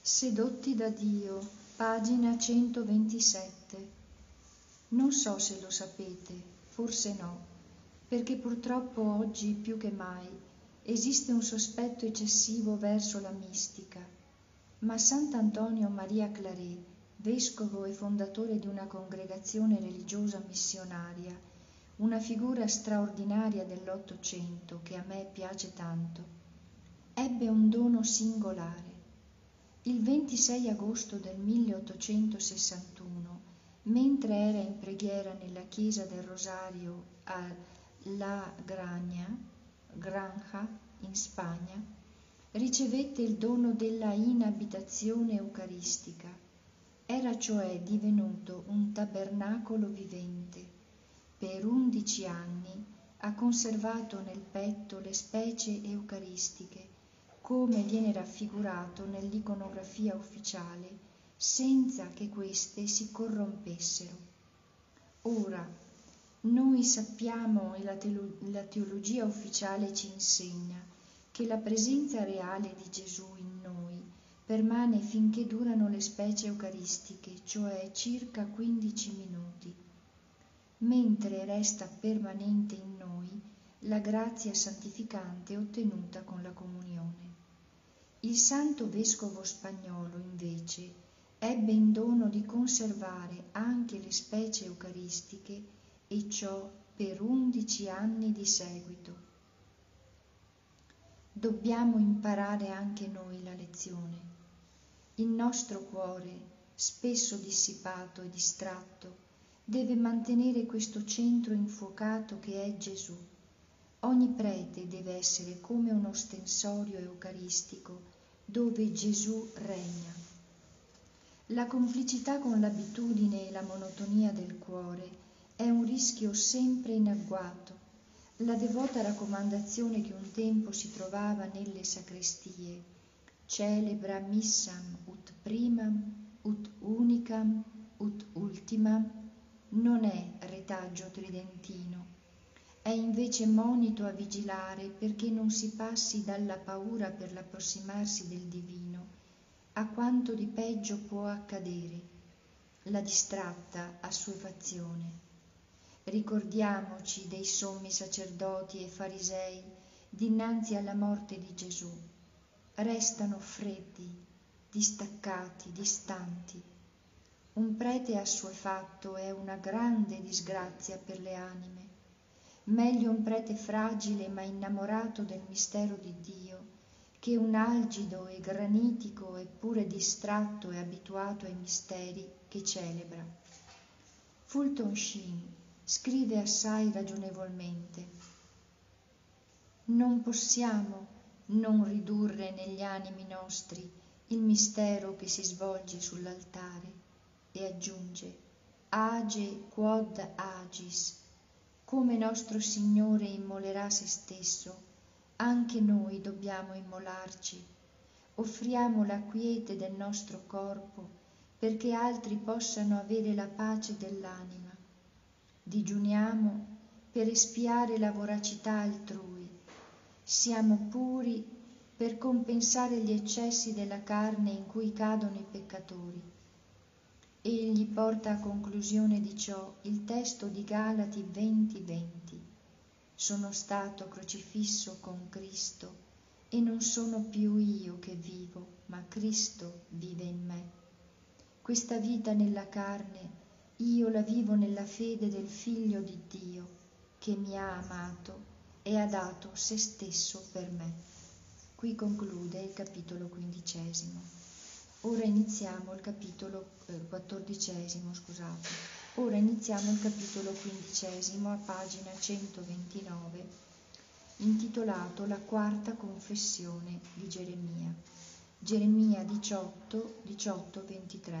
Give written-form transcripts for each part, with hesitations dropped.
Sedotti da Dio, pagina 127. Non so se lo sapete, forse no, perché purtroppo oggi più che mai esiste un sospetto eccessivo verso la mistica, ma Sant'Antonio Maria Claret, vescovo e fondatore di una congregazione religiosa missionaria, una figura straordinaria dell'Ottocento che a me piace tanto, ebbe un dono singolare. Il 26 agosto del 1861, mentre era in preghiera nella chiesa del Rosario a La Granja, in Spagna, ricevette il dono della inabitazione eucaristica. Era cioè divenuto un tabernacolo vivente. Per 11 anni ha conservato nel petto le specie eucaristiche, come viene raffigurato nell'iconografia ufficiale, senza che queste si corrompessero. Ora, noi sappiamo e la teologia ufficiale ci insegna che la presenza reale di Gesù in noi permane finché durano le specie eucaristiche, cioè circa 15 minuti, mentre resta permanente in noi la grazia santificante ottenuta con la comunione. Il santo vescovo spagnolo, invece, ebbe in dono di conservare anche le specie eucaristiche, e ciò per 11 anni di seguito. Dobbiamo imparare anche noi la lezione. Il nostro cuore, spesso dissipato e distratto, deve mantenere questo centro infuocato che è Gesù. Ogni prete deve essere come un ostensorio eucaristico dove Gesù regna. La complicità con l'abitudine e la monotonia del cuore è un rischio sempre in agguato. La devota raccomandazione che un tempo si trovava nelle sacrestie, celebra missam ut primam, ut unicam, ut ultimam, non è retaggio tridentino. È invece monito a vigilare perché non si passi dalla paura per l'approssimarsi del divino a quanto di peggio può accadere, la distratta assuefazione. Ricordiamoci dei sommi sacerdoti e farisei dinanzi alla morte di Gesù. Restano freddi, distaccati, distanti. Un prete assuefatto è una grande disgrazia per le anime. Meglio un prete fragile ma innamorato del mistero di Dio che un algido e granitico eppure distratto e abituato ai misteri che celebra. Fulton Sheen scrive assai ragionevolmente: non possiamo non ridurre negli animi nostri il mistero che si svolge sull'altare, e aggiunge: age quod agis. Come nostro Signore immolerà se stesso, anche noi dobbiamo immolarci. Offriamo la quiete del nostro corpo perché altri possano avere la pace dell'anima. Digiuniamo per espiare la voracità altrui. Siamo puri per compensare gli eccessi della carne in cui cadono i peccatori. Egli porta a conclusione di ciò il testo di Galati 20:20. Sono stato crocifisso con Cristo e non sono più io che vivo, ma Cristo vive in me. Questa vita nella carne io la vivo nella fede del Figlio di Dio che mi ha amato e ha dato se stesso per me. Qui conclude il capitolo 15. Ora iniziamo il capitolo 14, scusate. Ora iniziamo il capitolo 15 a pagina 129, intitolato La quarta confessione di Geremia. Geremia 18:23.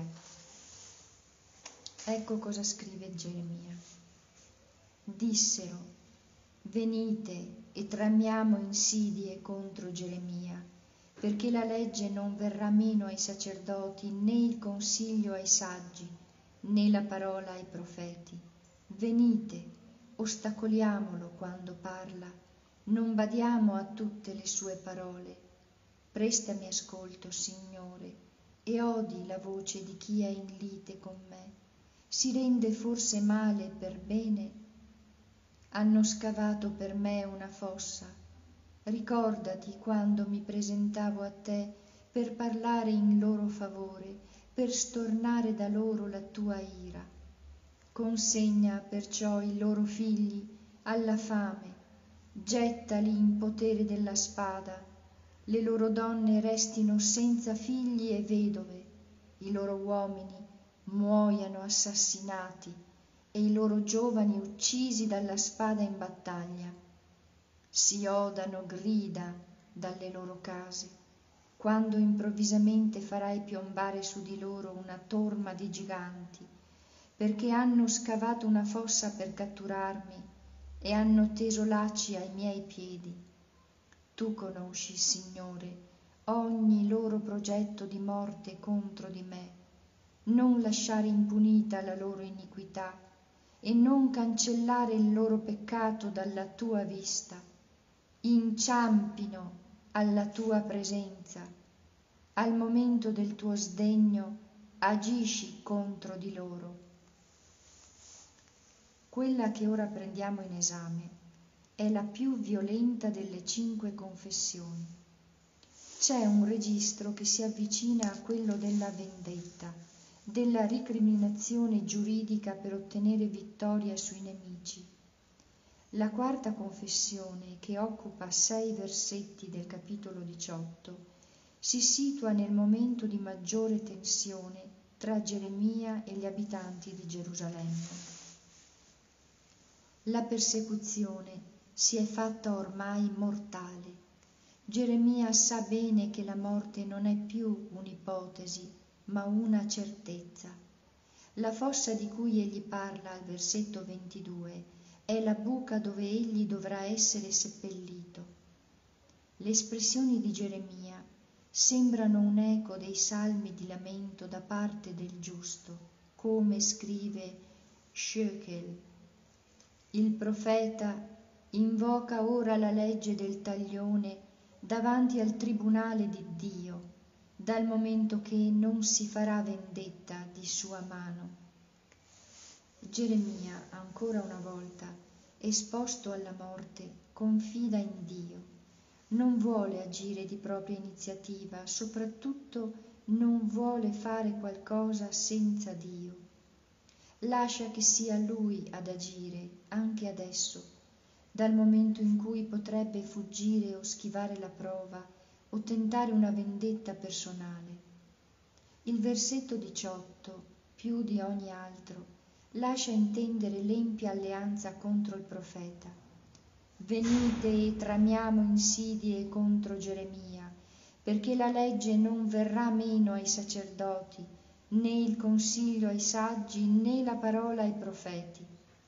Ecco cosa scrive Geremia. Dissero: venite e tramiamo insidie contro Geremia, perché la legge non verrà meno ai sacerdoti, né il consiglio ai saggi, né la parola ai profeti. Venite, ostacoliamolo quando parla, non badiamo a tutte le sue parole. Prestami ascolto, Signore, e odi la voce di chi è in lite con me. Si rende forse male per bene? Hanno scavato per me una fossa. Ricordati quando mi presentavo a te per parlare in loro favore, per stornare da loro la tua ira. Consegna perciò i loro figli alla fame, gettali in potere della spada, le loro donne restino senza figli e vedove, i loro uomini muoiano assassinati e i loro giovani uccisi dalla spada in battaglia. Si odano grida dalle loro case, quando improvvisamente farai piombare su di loro una torma di giganti, perché hanno scavato una fossa per catturarmi e hanno teso lacci ai miei piedi. Tu conosci, Signore, ogni loro progetto di morte contro di me. Non lasciare impunita la loro iniquità e non cancellare il loro peccato dalla tua vista. Inciampino alla tua presenza. Al momento del tuo sdegno agisci contro di loro. Quella che ora prendiamo in esame è la più violenta delle 5 confessioni. C'è un registro che si avvicina a quello della vendetta, della ricriminazione giuridica per ottenere vittoria sui nemici. La 4ª confessione, che occupa 6 versetti del capitolo 18, si situa nel momento di maggiore tensione tra Geremia e gli abitanti di Gerusalemme. La persecuzione si è fatta ormai mortale. Geremia sa bene che la morte non è più un'ipotesi, ma una certezza. La fossa di cui egli parla al versetto 22 è la buca dove egli dovrà essere seppellito. Le espressioni di Geremia sembrano un eco dei salmi di lamento da parte del giusto, come scrive Schökel. Il profeta invoca ora la legge del taglione davanti al tribunale di Dio, dal momento che non si farà vendetta di sua mano. Geremia, ancora una volta, esposto alla morte, confida in Dio. Non vuole agire di propria iniziativa, soprattutto non vuole fare qualcosa senza Dio. Lascia che sia Lui ad agire, anche adesso, dal momento in cui potrebbe fuggire o schivare la prova o tentare una vendetta personale. Il versetto 18, più di ogni altro, lascia intendere l'empia alleanza contro il profeta. Venite e tramiamo insidie contro Geremia, perché la legge non verrà meno ai sacerdoti, né il consiglio ai saggi, né la parola ai profeti.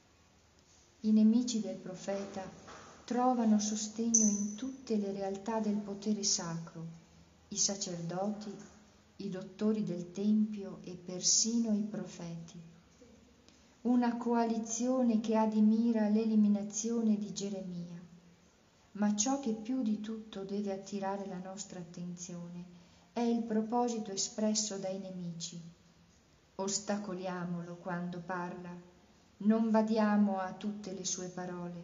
I nemici del profeta trovano sostegno in tutte le realtà del potere sacro, i sacerdoti, i dottori del Tempio e persino i profeti. Una coalizione che ha di mira l'eliminazione di Geremia. Ma ciò che più di tutto deve attirare la nostra attenzione è il proposito espresso dai nemici. Ostacoliamolo quando parla, non badiamo a tutte le sue parole.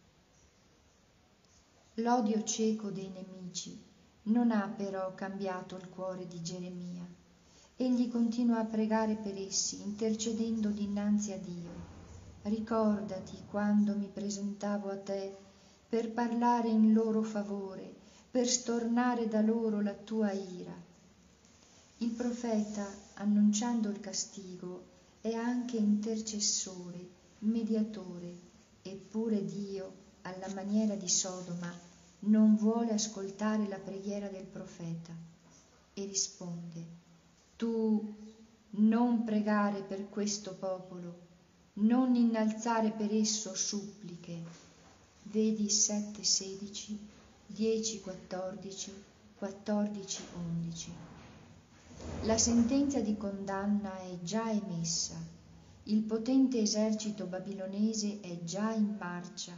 L'odio cieco dei nemici non ha però cambiato il cuore di Geremia. Egli continua a pregare per essi, intercedendo dinanzi a Dio. Ricordati quando mi presentavo a te per parlare in loro favore, per stornare da loro la tua ira. Il profeta, annunciando il castigo, è anche intercessore, mediatore, eppure Dio, alla maniera di Sodoma, non vuole ascoltare la preghiera del profeta e risponde: tu non pregare per questo popolo, non innalzare per esso suppliche. Vedi 7:16, 10:14, 14:11. La sentenza di condanna è già emessa, il potente esercito babilonese è già in marcia.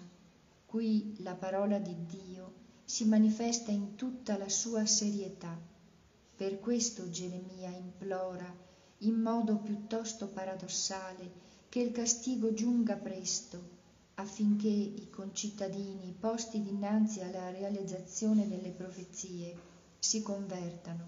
Qui la parola di Dio si manifesta in tutta la sua serietà. Per questo Geremia implora, in modo piuttosto paradossale, che il castigo giunga presto, affinché i concittadini, posti dinanzi alla realizzazione delle profezie, si convertano.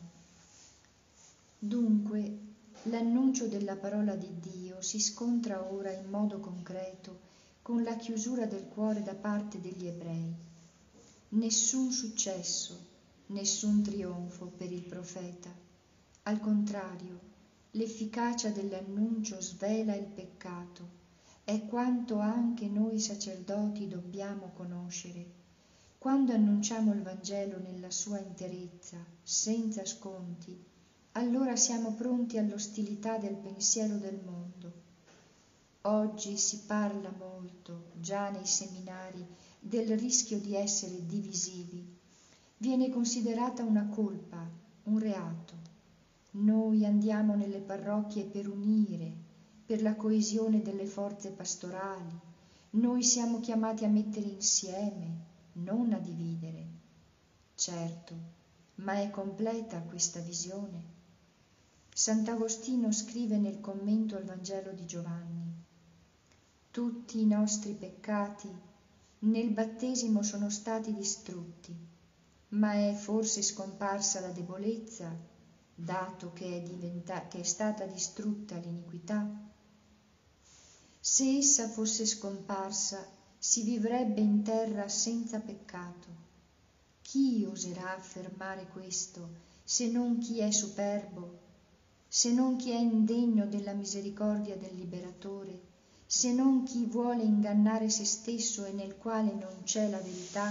Dunque, l'annuncio della parola di Dio si scontra ora in modo concreto con la chiusura del cuore da parte degli ebrei. Nessun successo, nessun trionfo per il profeta. Al contrario, l'efficacia dell'annuncio svela il peccato. È quanto anche noi sacerdoti dobbiamo conoscere. Quando annunciamo il Vangelo nella sua interezza, senza sconti, allora siamo pronti all'ostilità del pensiero del mondo. Oggi si parla molto, già nei seminari, del rischio di essere divisivi. Viene considerata una colpa, un reato. Noi andiamo nelle parrocchie per unire, per la coesione delle forze pastorali. Noi siamo chiamati a mettere insieme, non a dividere. Certo, ma è completa questa visione? Sant'Agostino scrive nel commento al Vangelo di Giovanni: tutti i nostri peccati nel battesimo sono stati distrutti, ma è forse scomparsa la debolezza, dato che è stata distrutta l'iniquità? Se essa fosse scomparsa, si vivrebbe in terra senza peccato. Chi oserà affermare questo, se non chi è superbo, se non chi è indegno della misericordia del Liberatore, se non chi vuole ingannare se stesso e nel quale non c'è la verità?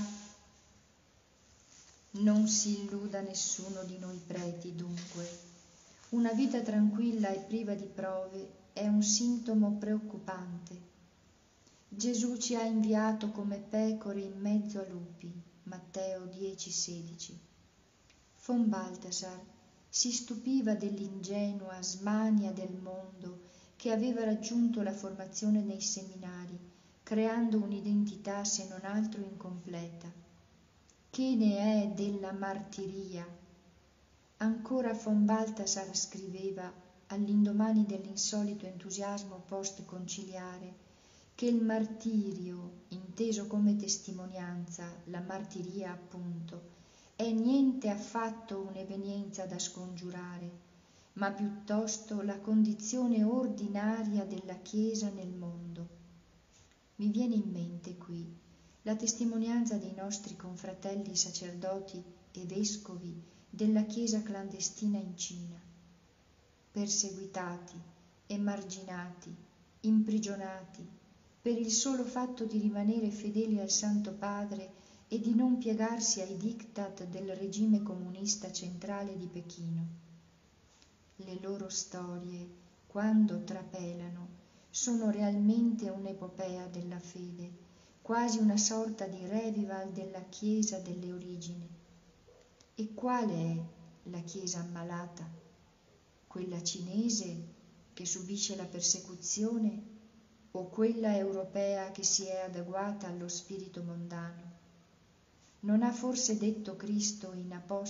Non si illuda nessuno di noi preti, dunque. Una vita tranquilla e priva di prove è un sintomo preoccupante. Gesù ci ha inviato come pecore in mezzo a lupi, Matteo 10,16. Von Balthasar si stupiva dell'ingenua smania del mondo che aveva raggiunto la formazione nei seminari, creando un'identità se non altro incompleta. Che ne è della martiria? Ancora von Balthasar scriveva, all'indomani dell'insolito entusiasmo post-conciliare, che il martirio, inteso come testimonianza, la martiria appunto, è niente affatto un'evenienza da scongiurare, ma piuttosto la condizione ordinaria della Chiesa nel mondo. Mi viene in mente qui la testimonianza dei nostri confratelli sacerdoti e vescovi della Chiesa clandestina in Cina, perseguitati, emarginati, imprigionati, per il solo fatto di rimanere fedeli al Santo Padre e di non piegarsi ai diktat del regime comunista centrale di Pechino. Le loro storie, quando trapelano, sono realmente un'epopea della fede, quasi una sorta di revival della Chiesa delle origini. E quale è la Chiesa ammalata? Quella cinese che subisce la persecuzione o quella europea che si è adeguata allo spirito mondano? Non ha forse detto Cristo in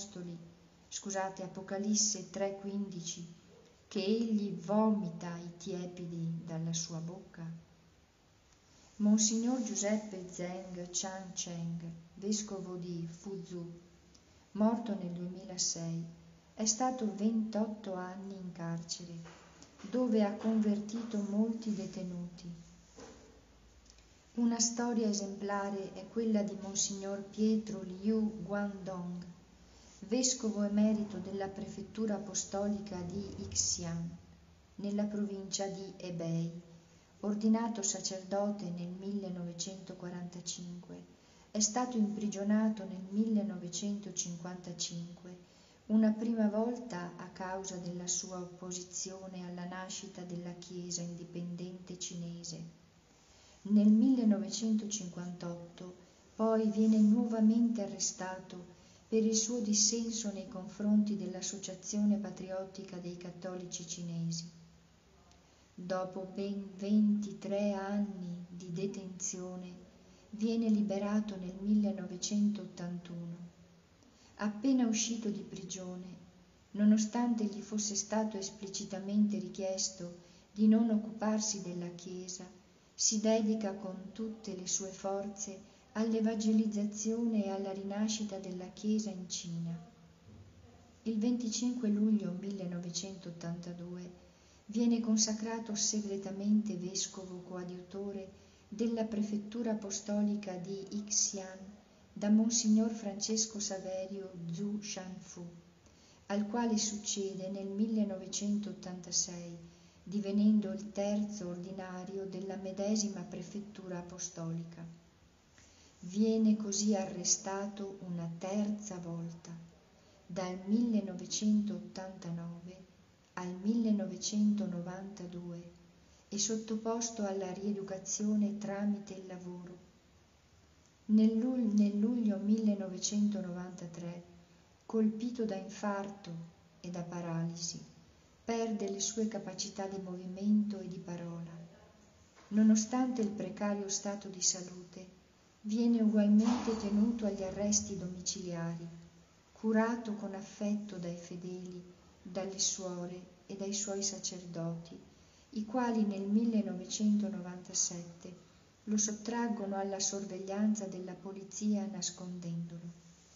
Apocalisse 3,15, che egli vomita i tiepidi dalla sua bocca? Monsignor Giuseppe Zeng Chan Cheng, vescovo di Fuzhou, morto nel 2006, è stato 28 anni in carcere, dove ha convertito molti detenuti. Una storia esemplare è quella di Monsignor Pietro Liu Guangdong, vescovo emerito della prefettura apostolica di Xi'an, nella provincia di Hebei, ordinato sacerdote nel 1945. È stato imprigionato nel 1955, una prima volta a causa della sua opposizione alla nascita della Chiesa indipendente cinese. Nel 1958 poi viene nuovamente arrestato per il suo dissenso nei confronti dell'Associazione Patriottica dei Cattolici Cinesi. Dopo ben 23 anni di detenzione viene liberato nel 1981. Appena uscito di prigione, nonostante gli fosse stato esplicitamente richiesto di non occuparsi della Chiesa, si dedica con tutte le sue forze all'evangelizzazione e alla rinascita della Chiesa in Cina. Il 25 luglio 1982 viene consacrato segretamente vescovo coadiutore della prefettura apostolica di Xi'an da Monsignor Francesco Saverio Zhu Shanfu, al quale succede nel 1986, divenendo il terzo ordinario della medesima prefettura apostolica. Viene così arrestato una terza volta, dal 1989 al 1992, e sottoposto alla rieducazione tramite il lavoro. Nel luglio 1993, colpito da infarto e da paralisi, perde le sue capacità di movimento e di parola. Nonostante il precario stato di salute, viene ugualmente tenuto agli arresti domiciliari, curato con affetto dai fedeli, dalle suore e dai suoi sacerdoti, i quali nel 1997 lo sottraggono alla sorveglianza della polizia nascondendolo.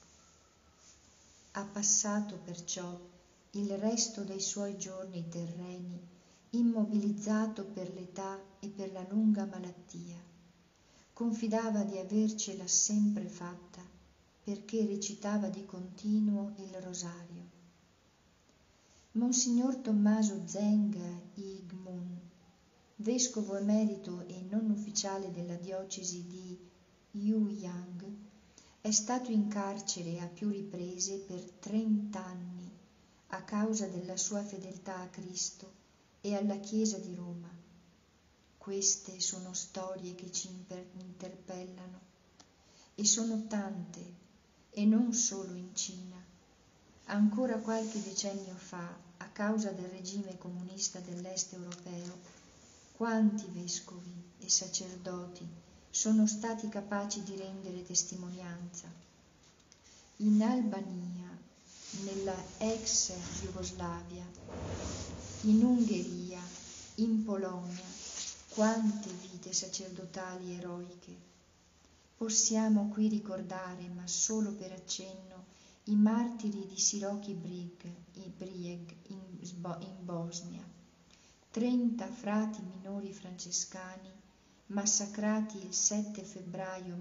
Ha passato perciò il resto dei suoi giorni terreni immobilizzato per l'età e per la lunga malattia. Confidava di avercela sempre fatta perché recitava di continuo il rosario. Monsignor Tommaso Zeng Yigmun, vescovo emerito e non ufficiale della diocesi di Yueyang, è stato in carcere a più riprese per 30 anni a causa della sua fedeltà a Cristo e alla Chiesa di Roma. Queste sono storie che ci interpellano, e sono tante, e non solo in Cina. Ancora qualche decennio fa, a causa del regime comunista dell'est europeo, quanti vescovi e sacerdoti sono stati capaci di rendere testimonianza. In Albania, nella ex Jugoslavia, in Ungheria, in Polonia, quante vite sacerdotali eroiche. Possiamo qui ricordare, ma solo per accenno, i martiri di Siroki Brijeg in Bosnia, 30 frati minori francescani massacrati il 7 febbraio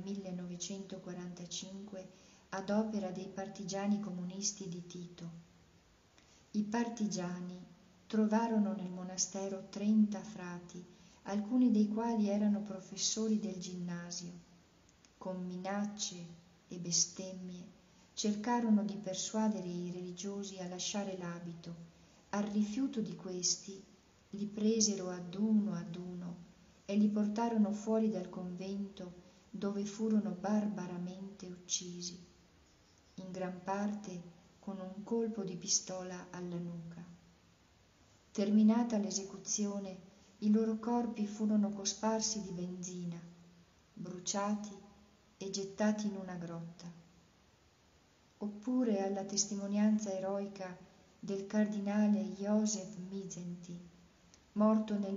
1945 ad opera dei partigiani comunisti di Tito. I partigiani trovarono nel monastero 30 frati, alcuni dei quali erano professori del ginnasio. Con minacce e bestemmie cercarono di persuadere i religiosi a lasciare l'abito. Al rifiuto di questi li presero ad uno e li portarono fuori dal convento, dove furono barbaramente uccisi, in gran parte con un colpo di pistola alla nuca. Terminata l'esecuzione, i loro corpi furono cosparsi di benzina, bruciati e gettati in una grotta. Oppure alla testimonianza eroica del cardinale Joseph Mizenti, morto nel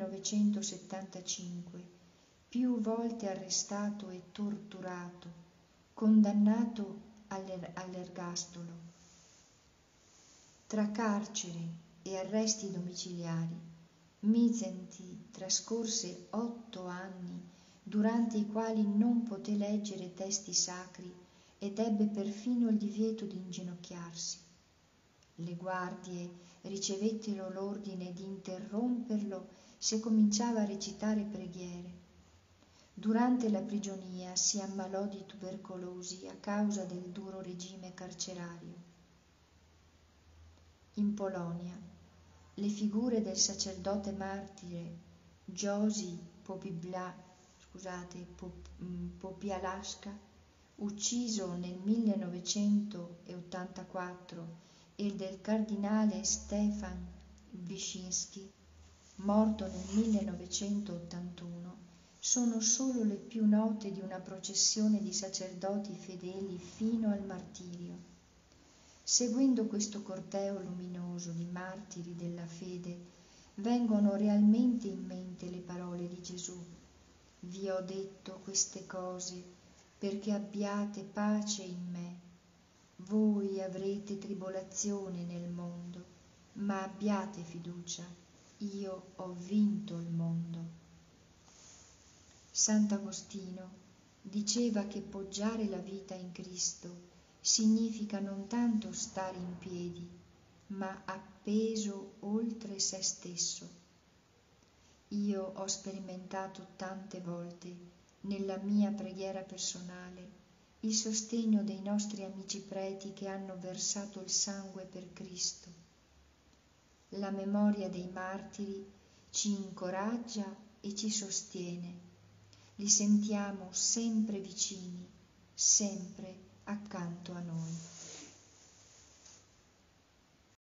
1975, più volte arrestato e torturato, condannato all'ergastolo. Tra carcere e arresti domiciliari, Mizenti trascorse 8 anni durante i quali non poté leggere testi sacri ed ebbe perfino il divieto di inginocchiarsi. Le guardie ricevettero l'ordine di interromperlo se cominciava a recitare preghiere. Durante la prigionia si ammalò di tubercolosi a causa del duro regime carcerario. In Polonia, le figure del sacerdote martire Josi Popialaszka, ucciso nel 1984, e del cardinale Stefan Wyszynski, morto nel 1981, sono solo le più note di una processione di sacerdoti fedeli fino al martirio. Seguendo questo corteo luminoso di martiri della fede, vengono realmente in mente le parole di Gesù. Vi ho detto queste cose perché abbiate pace in me. Voi avrete tribolazione nel mondo, ma abbiate fiducia, io ho vinto il mondo. Sant'Agostino diceva che poggiare la vita in Cristo significa non tanto stare in piedi, ma appeso oltre se stesso. Io ho sperimentato tante volte nella mia preghiera personale il sostegno dei nostri amici preti che hanno versato il sangue per Cristo. La memoria dei martiri ci incoraggia e ci sostiene. Li sentiamo sempre vicini, sempre accanto a noi.